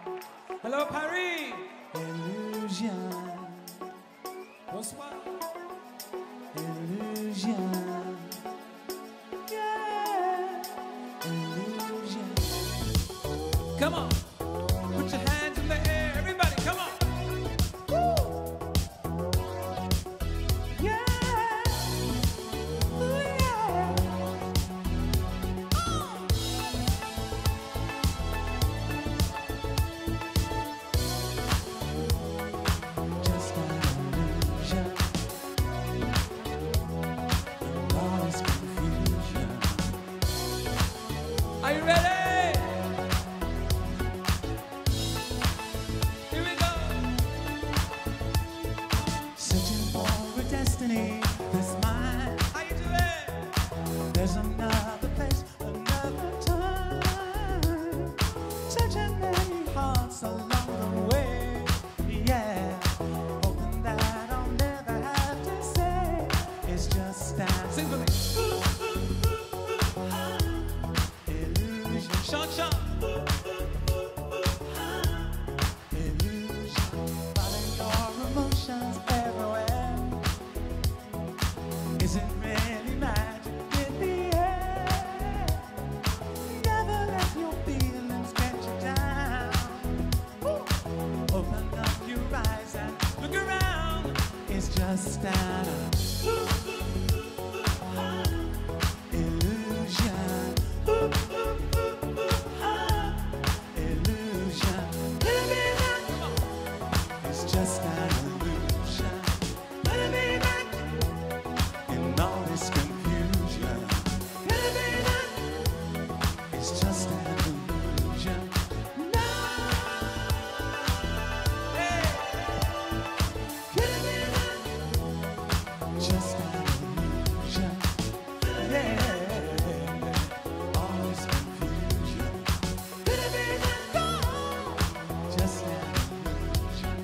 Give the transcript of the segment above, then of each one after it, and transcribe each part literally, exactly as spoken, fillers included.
Hello, Paris. Illusion. Bonsoir. Illusion. Yeah. Illusion. Come on. Put your hands in the air. Everybody, come on. Woo. Yeah. Ooh, yeah. Just an illusion. All this confusion. Are you ready? Here we go. Searching for a destiny that's mine. How you doing? There's another place, another time. Touching many hearts along the way. Yeah, hoping that I'll never have to say it's just an Sing for me. illusion. Sean, Sean. Illusion. Follow your emotions everywhere. Is it really magic in the air? Never let your feelings get you down. Woo. Open up your eyes and Look around. it's just an illusion. Illusion. It's just an illusion. In all this confusion. It's just an illusion. Just an illusion. Yeah. All this confusion. Just an illusion.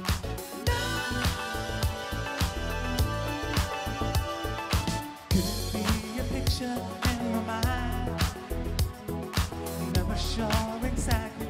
Could it be a picture in my mind? Never sure exactly